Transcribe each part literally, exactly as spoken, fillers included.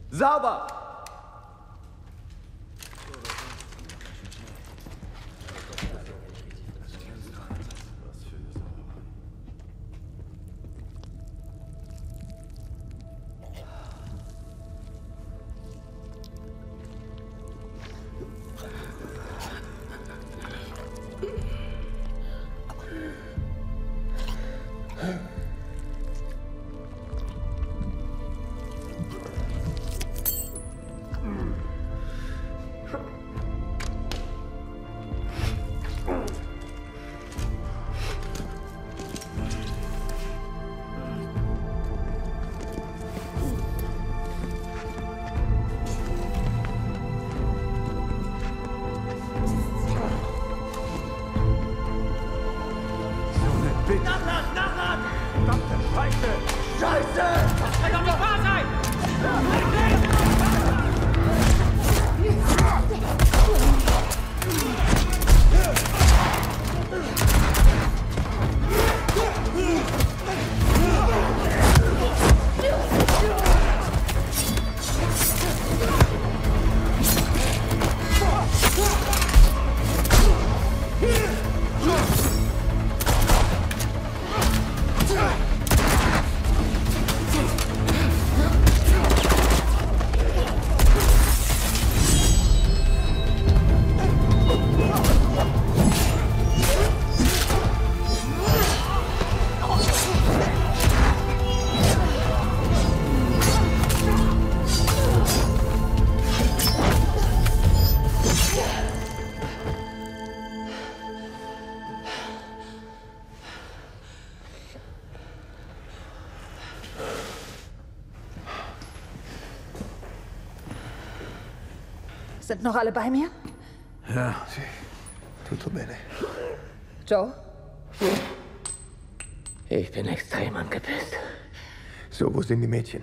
Sauber! Nachladen! Nachladen! Verdammte Scheiße! Scheiße! Das kann doch nicht wahr sein! Sind noch alle bei mir? Ja, sì. Tutto bene. Joe? Ich bin extrem angepisst. So, wo sind die Mädchen?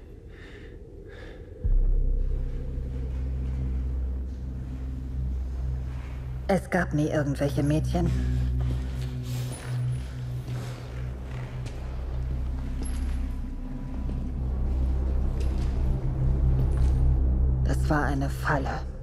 Es gab nie irgendwelche Mädchen. Das war eine Falle.